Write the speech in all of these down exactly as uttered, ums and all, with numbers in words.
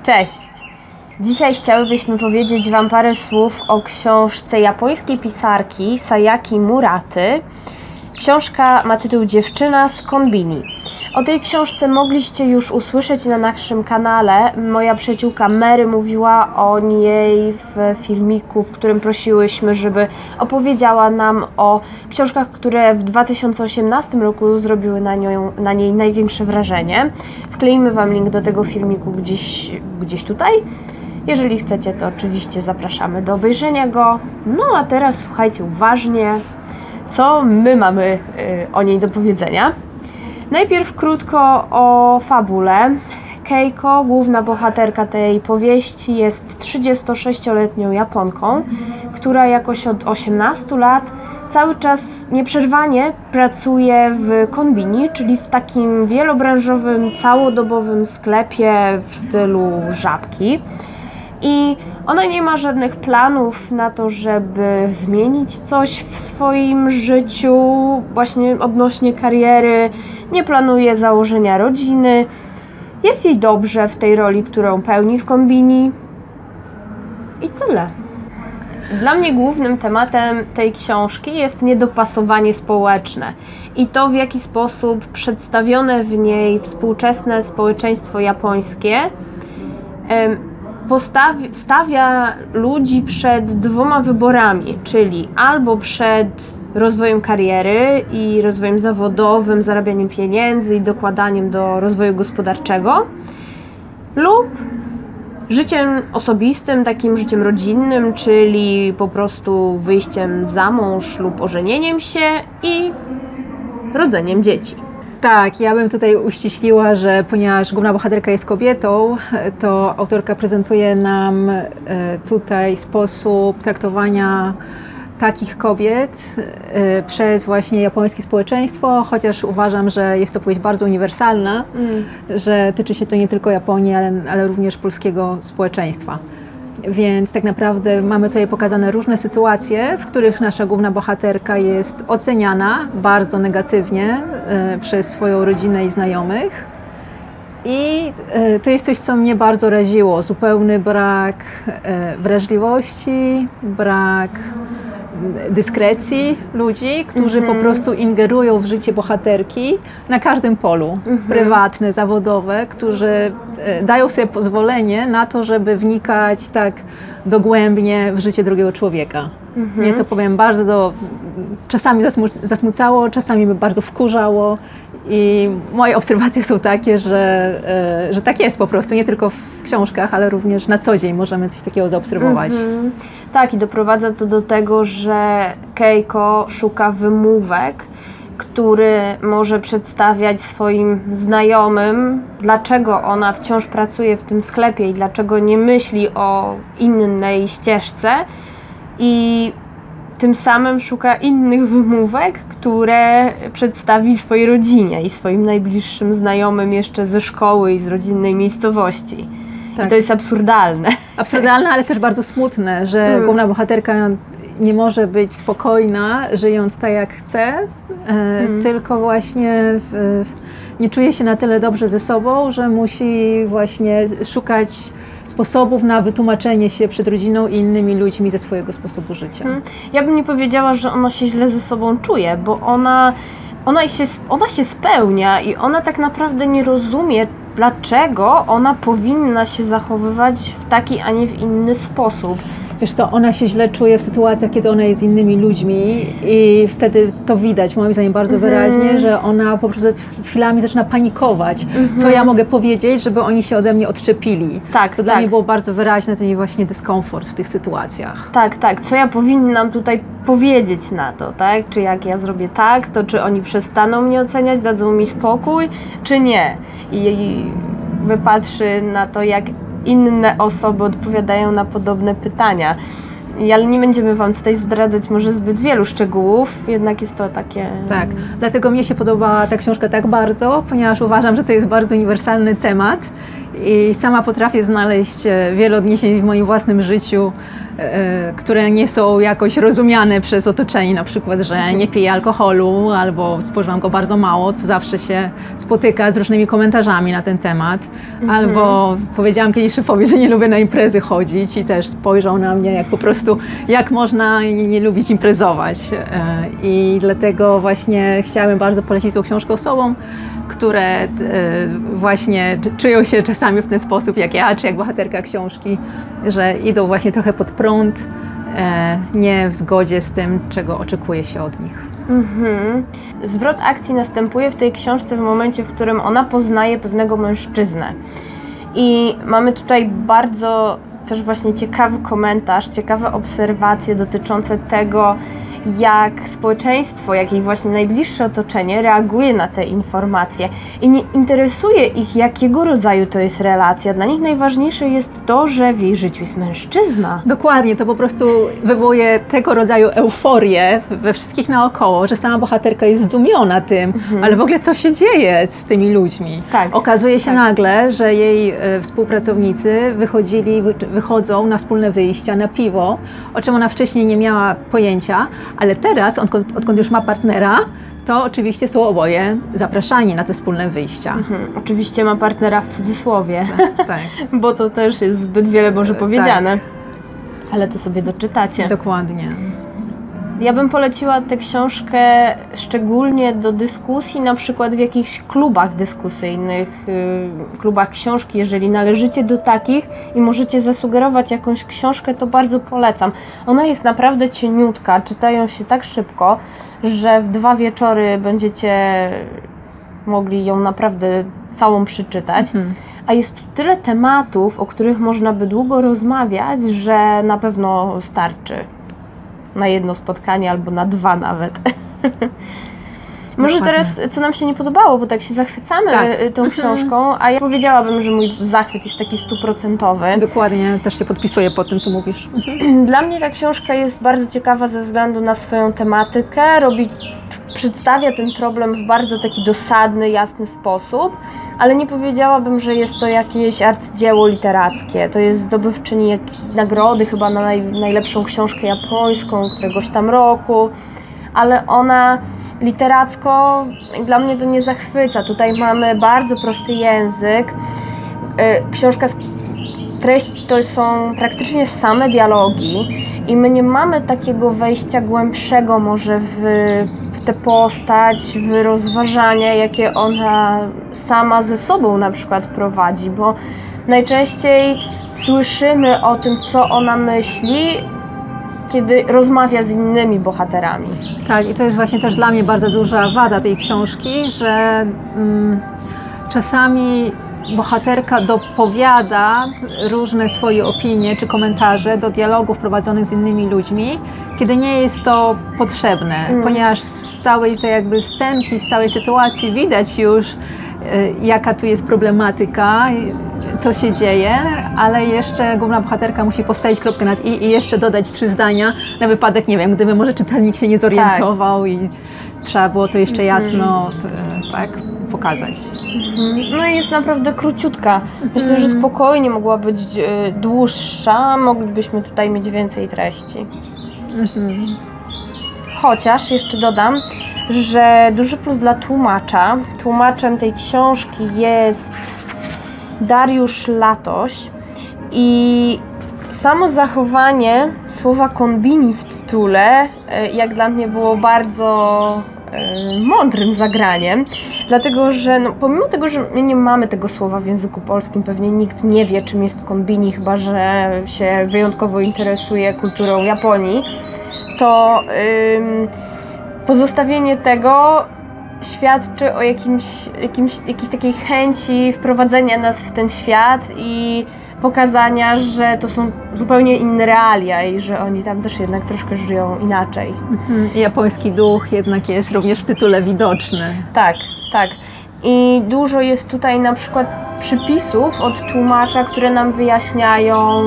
Cześć! Dzisiaj chciałybyśmy powiedzieć Wam parę słów o książce japońskiej pisarki Sayaki Muraty. Książka ma tytuł Dziewczyna z Konbini. O tej książce mogliście już usłyszeć na naszym kanale. Moja przyjaciółka Mary mówiła o niej w filmiku, w którym prosiłyśmy, żeby opowiedziała nam o książkach, które w dwa tysiące osiemnastym roku zrobiły na, nią, na niej największe wrażenie. Wkleimy Wam link do tego filmiku gdzieś, gdzieś tutaj. Jeżeli chcecie, to oczywiście zapraszamy do obejrzenia go. No a teraz słuchajcie uważnie, co my mamy y, o niej do powiedzenia. Najpierw krótko o fabule. Keiko, główna bohaterka tej powieści, jest trzydziestosześcioletnią Japonką, która jakoś od osiemnastu lat cały czas nieprzerwanie pracuje w konbini, czyli w takim wielobranżowym, całodobowym sklepie w stylu Żabki. I ona nie ma żadnych planów na to, żeby zmienić coś w swoim życiu, właśnie odnośnie kariery, nie planuje założenia rodziny. Jest jej dobrze w tej roli, którą pełni w konbini. I tyle. Dla mnie głównym tematem tej książki jest niedopasowanie społeczne i to, w jaki sposób przedstawione w niej współczesne społeczeństwo japońskie Postawi, stawia ludzi przed dwoma wyborami, czyli albo przed rozwojem kariery i rozwojem zawodowym, zarabianiem pieniędzy i dokładaniem do rozwoju gospodarczego, lub życiem osobistym, takim życiem rodzinnym, czyli po prostu wyjściem za mąż lub ożenieniem się i rodzeniem dzieci. Tak, ja bym tutaj uściśliła, że ponieważ główna bohaterka jest kobietą, to autorka prezentuje nam tutaj sposób traktowania takich kobiet przez właśnie japońskie społeczeństwo, chociaż uważam, że jest to powieść bardzo uniwersalna, mm. że tyczy się to nie tylko Japonii, ale, ale również polskiego społeczeństwa. Więc tak naprawdę mamy tutaj pokazane różne sytuacje, w których nasza główna bohaterka jest oceniana bardzo negatywnie e, przez swoją rodzinę i znajomych. I e, to jest coś, co mnie bardzo raziło. Zupełny brak e, wrażliwości, brak dyskrecji ludzi, którzy mm-hmm. po prostu ingerują w życie bohaterki na każdym polu, mm-hmm. prywatne, zawodowe, którzy dają sobie pozwolenie na to, żeby wnikać tak dogłębnie w życie drugiego człowieka. Mm-hmm. Mnie to, powiem, bardzo czasami zasmu- zasmucało, czasami mnie bardzo wkurzało i moje obserwacje są takie, że, że tak jest po prostu, nie tylko w książkach, ale również na co dzień możemy coś takiego zaobserwować. Mm-hmm. Tak, i doprowadza to do tego, że Keiko szuka wymówek, który może przedstawiać swoim znajomym, dlaczego ona wciąż pracuje w tym sklepie i dlaczego nie myśli o innej ścieżce, i tym samym szuka innych wymówek, które przedstawi swojej rodzinie i swoim najbliższym znajomym jeszcze ze szkoły i z rodzinnej miejscowości. Tak. I to jest absurdalne. Absurdalne, ale też bardzo smutne, że hmm. główna bohaterka nie może być spokojna, żyjąc tak jak chce, hmm. tylko właśnie w, nie czuje się na tyle dobrze ze sobą, że musi właśnie szukać sposobów na wytłumaczenie się przed rodziną i innymi ludźmi ze swojego sposobu życia. Hmm. Ja bym nie powiedziała, że ona się źle ze sobą czuje, bo ona, ona, się, ona się spełnia i ona tak naprawdę nie rozumie, dlaczego ona powinna się zachowywać w taki, a nie w inny sposób. Wiesz co, ona się źle czuje w sytuacjach, kiedy ona jest z innymi ludźmi i wtedy to widać, moim zdaniem, bardzo mm-hmm. wyraźnie, że ona po prostu chwilami zaczyna panikować. Mm-hmm. Co ja mogę powiedzieć, żeby oni się ode mnie odczepili. Tak, to tak. Dla mnie było bardzo wyraźne ten właśnie dyskomfort w tych sytuacjach. Tak, tak. Co ja powinnam tutaj powiedzieć na to, tak? Czy jak ja zrobię tak, to czy oni przestaną mnie oceniać, dadzą mi spokój, czy nie? I, i wypatrzy na to, jak inne osoby odpowiadają na podobne pytania. I, ale nie będziemy Wam tutaj zdradzać może zbyt wielu szczegółów, jednak jest to takie... Tak, dlatego mnie się podobała ta książka tak bardzo, ponieważ uważam, że to jest bardzo uniwersalny temat i sama potrafię znaleźć wiele odniesień w moim własnym życiu e, które nie są jakoś rozumiane przez otoczenie, na przykład, że nie piję alkoholu albo spożywam go bardzo mało, co zawsze się spotyka z różnymi komentarzami na ten temat. Mhm. Albo powiedziałam kiedyś szefowi, że nie lubię na imprezy chodzić i też spojrzał na mnie jak po prostu, jak można nie, nie lubić imprezować. E, I dlatego właśnie chciałem bardzo polecić tą książkę osobom, które e, właśnie czują się czasami w ten sposób jak ja, czy jak bohaterka książki, że idą właśnie trochę pod prąd, e, nie w zgodzie z tym, czego oczekuje się od nich. Mhm. Zwrot akcji następuje w tej książce w momencie, w którym ona poznaje pewnego mężczyznę. I mamy tutaj bardzo też właśnie ciekawy komentarz, ciekawe obserwacje dotyczące tego, jak społeczeństwo, jak jej właśnie najbliższe otoczenie reaguje na te informacje i nie interesuje ich, jakiego rodzaju to jest relacja. Dla nich najważniejsze jest to, że w jej życiu jest mężczyzna. Dokładnie, to po prostu wywołuje tego rodzaju euforię we wszystkich naokoło, że sama bohaterka jest zdumiona tym, mhm. ale w ogóle co się dzieje z tymi ludźmi. Tak, Okazuje się tak. nagle, że jej e, współpracownicy wychodzili, wy, wychodzą na wspólne wyjścia, na piwo, o czym ona wcześniej nie miała pojęcia. Ale teraz, odkąd, odkąd już ma partnera, to oczywiście są oboje zapraszani na te wspólne wyjścia. Mhm. Oczywiście ma partnera w cudzysłowie, tak, tak. bo to też jest zbyt wiele może powiedziane. Tak. Ale to sobie doczytacie. Dokładnie. Ja bym poleciła tę książkę szczególnie do dyskusji, na przykład w jakichś klubach dyskusyjnych, yy, klubach książki. Jeżeli należycie do takich i możecie zasugerować jakąś książkę, to bardzo polecam. Ona jest naprawdę cieniutka, czytają się tak szybko, że w dwa wieczory będziecie mogli ją naprawdę całą przeczytać. Mhm. A jest tu tyle tematów, o których można by długo rozmawiać, że na pewno starczy na jedno spotkanie albo na dwa nawet. Może Dokładnie. teraz, co nam się nie podobało, bo tak się zachwycamy tak. tą mhm. książką, a ja powiedziałabym, że mój zachwyt jest taki stuprocentowy. Dokładnie, też się podpisuję pod tym, co mówisz. Dla mnie ta książka jest bardzo ciekawa ze względu na swoją tematykę, robi, przedstawia ten problem w bardzo taki dosadny, jasny sposób, ale nie powiedziałabym, że jest to jakieś arcydzieło literackie. To jest zdobywczyni nagrody chyba na naj, najlepszą książkę japońską któregoś tam roku, ale ona literacko dla mnie to nie zachwyca. Tutaj mamy bardzo prosty język. Książka, treści to są praktycznie same dialogi i my nie mamy takiego wejścia głębszego może w, w tę postać, w rozważania, jakie ona sama ze sobą na przykład prowadzi, bo najczęściej słyszymy o tym, co ona myśli, kiedy rozmawia z innymi bohaterami. Tak, i to jest właśnie też dla mnie bardzo duża wada tej książki, że mm, czasami bohaterka dopowiada różne swoje opinie czy komentarze do dialogów prowadzonych z innymi ludźmi, kiedy nie jest to potrzebne, mm. ponieważ z całej tej jakby scenki, z całej sytuacji widać już, y, jaka tu jest problematyka, co się dzieje, ale jeszcze główna bohaterka musi postawić kropkę nad i i jeszcze dodać trzy zdania na wypadek, nie wiem, gdyby może czytelnik się nie zorientował tak. i trzeba było to jeszcze jasno mm. tak, pokazać. Mm. No i jest naprawdę króciutka. Myślę, mm. że spokojnie mogła być y, dłuższa, moglibyśmy tutaj mieć więcej treści. Mm-hmm. Chociaż jeszcze dodam, że duży plus dla tłumacza. Tłumaczem tej książki jest Dariusz Latoś i samo zachowanie słowa konbini w tytule, jak dla mnie, było bardzo y, mądrym zagraniem, dlatego że no, pomimo tego, że my nie mamy tego słowa w języku polskim, pewnie nikt nie wie, czym jest konbini, chyba że się wyjątkowo interesuje kulturą Japonii, to y, pozostawienie tego świadczy o jakimś, jakimś, jakiejś takiej chęci wprowadzenia nas w ten świat i pokazania, że to są zupełnie inne realia i że oni tam też jednak troszkę żyją inaczej. Mhm. Japoński duch jednak jest również w tytule widoczny. Tak, tak. I dużo jest tutaj na przykład przypisów od tłumacza, które nam wyjaśniają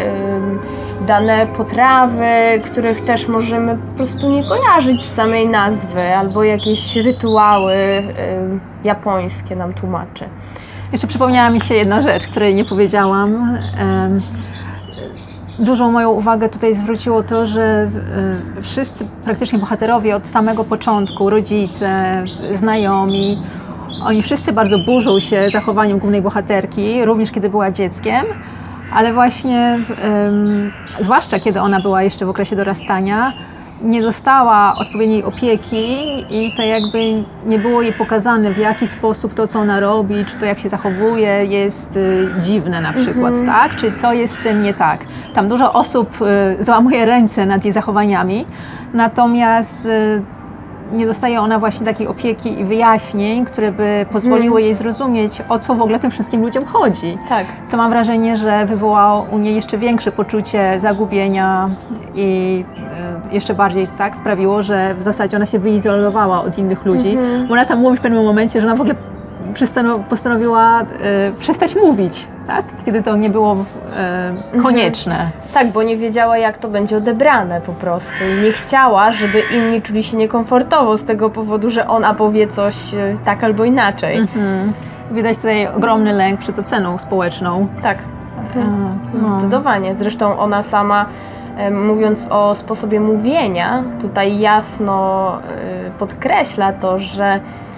y, dane potrawy, których też możemy po prostu nie kojarzyć z samej nazwy, albo jakieś rytuały y, japońskie nam tłumaczy. Jeszcze przypomniała mi się jedna rzecz, której nie powiedziałam. Dużą moją uwagę tutaj zwróciło to, że y, wszyscy praktycznie bohaterowie od samego początku, rodzice, znajomi, oni wszyscy bardzo burzą się zachowaniem głównej bohaterki, również kiedy była dzieckiem, ale właśnie, ym, zwłaszcza kiedy ona była jeszcze w okresie dorastania, nie dostała odpowiedniej opieki i to jakby nie było jej pokazane, w jaki sposób to, co ona robi, czy to, jak się zachowuje, jest y, dziwne na przykład, mm-hmm. tak? Czy co jest z tym nie tak. Tam dużo osób y, załamuje ręce nad jej zachowaniami, natomiast y, nie dostaje ona właśnie takiej opieki i wyjaśnień, które by pozwoliły mm. jej zrozumieć, o co w ogóle tym wszystkim ludziom chodzi. Tak. Co mam wrażenie, że wywołało u niej jeszcze większe poczucie zagubienia i y, jeszcze bardziej tak sprawiło, że w zasadzie ona się wyizolowała od innych ludzi. Mm-hmm. Bo ona tam mówi w pewnym momencie, że ona w ogóle postanowiła y, przestać mówić, tak? Kiedy to nie było y, konieczne. Mhm. Tak, bo nie wiedziała, jak to będzie odebrane po prostu i nie chciała, żeby inni czuli się niekomfortowo z tego powodu, że ona powie coś y, tak albo inaczej. Mhm. Widać tutaj ogromny lęk przed oceną społeczną. Tak, mhm. no. Zdecydowanie. Zresztą ona sama, y, mówiąc o sposobie mówienia, tutaj jasno y, podkreśla to, że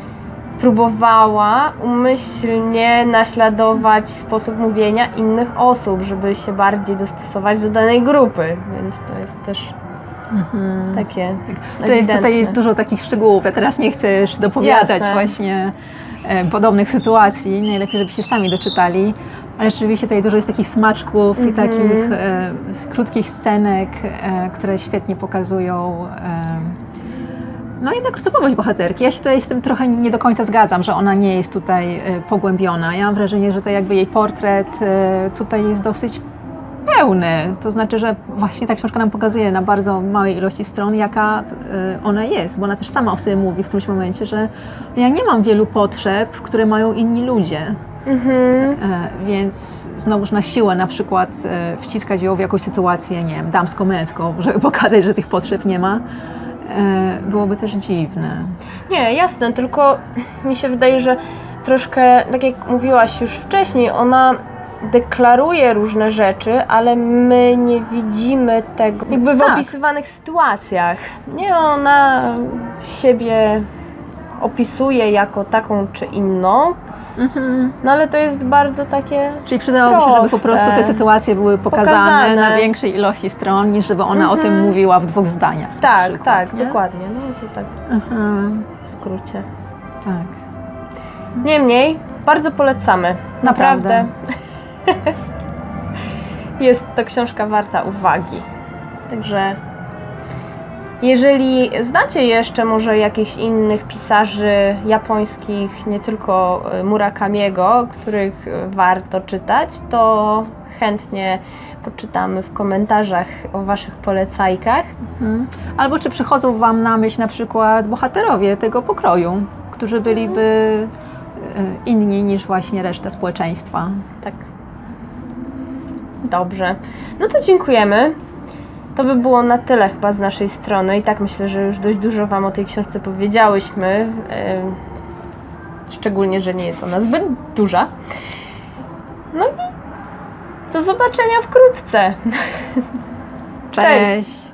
próbowała umyślnie naśladować sposób mówienia innych osób, żeby się bardziej dostosować do danej grupy, więc to jest też mhm. takie to jest, Tutaj jest dużo takich szczegółów, ja teraz nie chcę już dopowiadać Jasne. właśnie e, podobnych sytuacji, najlepiej żebyście sami doczytali, ale rzeczywiście tutaj dużo jest takich smaczków mhm. i takich e, krótkich scenek, e, które świetnie pokazują e, no jednak osobowość bohaterki. Ja się tutaj z tym trochę nie do końca zgadzam, że ona nie jest tutaj pogłębiona. Ja mam wrażenie, że to jakby jej portret tutaj jest dosyć pełny. To znaczy, że właśnie ta książka nam pokazuje na bardzo małej ilości stron, jaka ona jest, bo ona też sama o sobie mówi w którymś momencie, że ja nie mam wielu potrzeb, które mają inni ludzie. Mhm. Więc znowuż na siłę na przykład wciskać ją w jakąś sytuację, nie wiem, damsko-męską, żeby pokazać, że tych potrzeb nie ma. Byłoby też dziwne. Nie, jasne, tylko mi się wydaje, że troszkę, tak jak mówiłaś już wcześniej, ona deklaruje różne rzeczy, ale my nie widzimy tego jakby w tak. opisywanych sytuacjach. Nie, ona siebie opisuje jako taką czy inną, mhm. no ale to jest bardzo takie Czyli przydałoby proste. się, żeby po prostu te sytuacje były pokazane, pokazane. na większej ilości stron, niż żeby ona mhm. o tym mówiła w dwóch zdaniach. Tak, przykład, tak, nie? dokładnie. No to tak mhm. w skrócie. Tak. Niemniej, bardzo polecamy. Naprawdę. Naprawdę. Jest to książka warta uwagi. Także jeżeli znacie jeszcze może jakichś innych pisarzy japońskich, nie tylko Murakamiego, których warto czytać, to chętnie poczytamy w komentarzach o Waszych polecajkach. Mhm. Albo czy przychodzą Wam na myśl na przykład bohaterowie tego pokroju, którzy byliby inni niż właśnie reszta społeczeństwa. Tak. Dobrze. No to dziękujemy. To by było na tyle chyba z naszej strony i tak myślę, że już dość dużo Wam o tej książce powiedziałyśmy. Yy, szczególnie, że nie jest ona zbyt duża. No i do zobaczenia wkrótce. Cześć! Cześć.